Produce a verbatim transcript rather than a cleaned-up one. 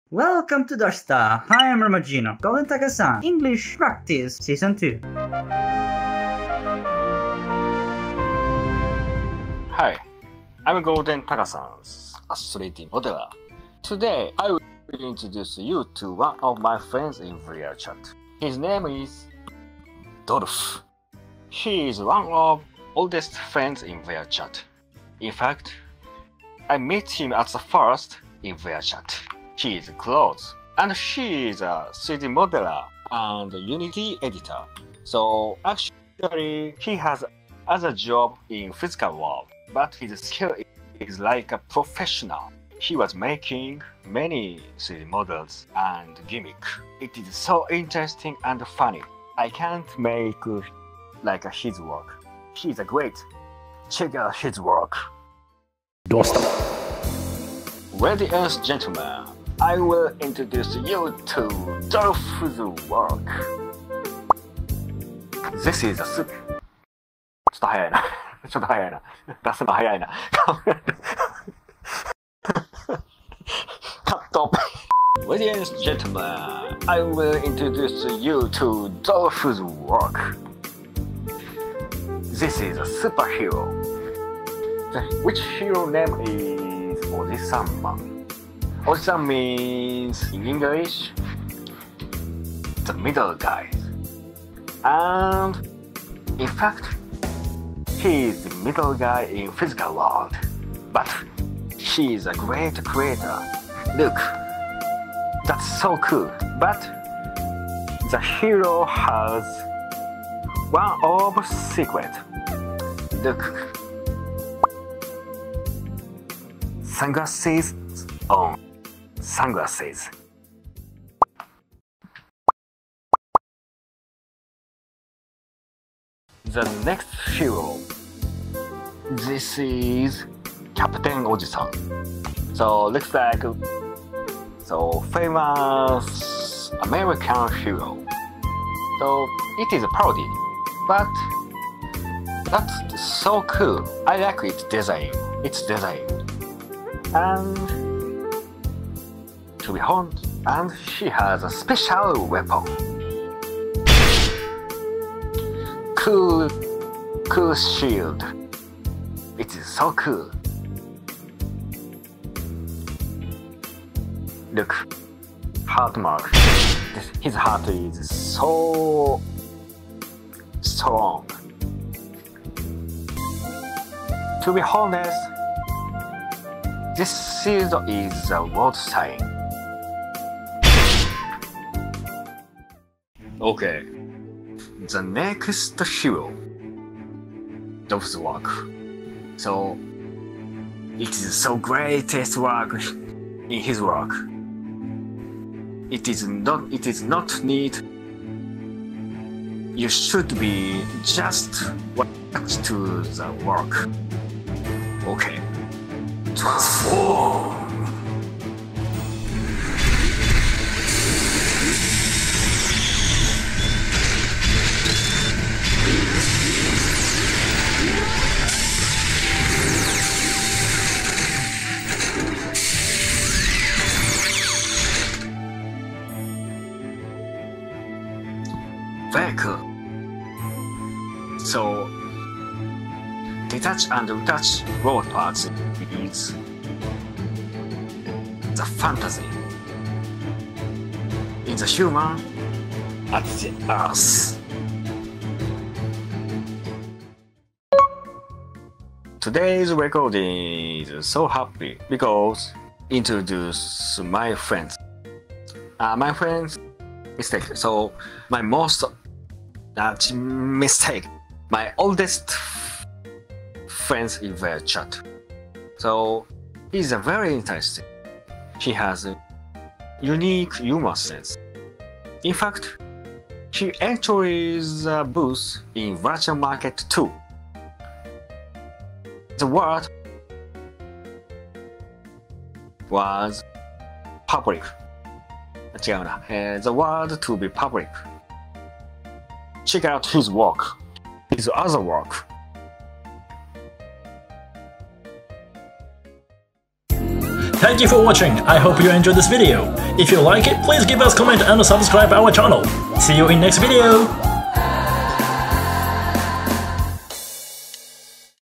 Welcome to Dashta. I am Ramajino. Golden Taka-san. English Practice Season two. Hi, I'm Golden Taka-san's Authority Modeler. Today, I will introduce you to one of my friends in VRChat. His name is Dolph. He is one of oldest friends in VRChat. In fact, I met him at the first in VRChat. He is close, and she is a three D modeler and Unity editor. So actually, he has other job in physical world, but his skill is like a professional. He was making many three D models and gimmick. It is so interesting and funny. I can't make like his work. He's a great. Check out his work. Dosta. Ladies and gentlemen, I will introduce you to Dolph's work. This is a soup. ちょっと早いな。ちょっと早いな。出すの早いな。カット。Ladies and gentlemen, I will introduce you to Dolph's work. This is a superhero. Which hero name is Oji-sama? Oji-san means in English the middle guy. And in fact, he is the middle guy in physical world. But he is a great creator. Look, that's so cool. But the hero has one of secret. Look. Sunglasses on. Sunglasses. The next hero. This is Captain Oji-san. So looks like so famous American hero. So it is a parody, but that's so cool. I like its design. Its design. And to be honest, and she has a special weapon. Cool, cool shield. It is so cool. Look, heart mark. His heart is so strong. To be honest, this shield is a world sign. Okay, the next hero, Dolph's work. So, it is so greatest work in his work. It is not. It is not need. You should be just watch to the work. Okay. Transform! Very cool. So, detach and retach robot parts is the fantasy in the human at the earth. Today's recording is so happy because introduce my friends. Uh, my friends mistake. So my most uh, mistake. My oldest friends in their chat. So he's a very interesting. He has a unique humor sense. In fact, he enters a booth in Virtual Market too. The word was public. 違うな。Uh, the word to be public. Check out his work. His other work. Thank you for watching. I hope you enjoyed this video. If you like it, please give us a comment and subscribe our channel. See you in next video.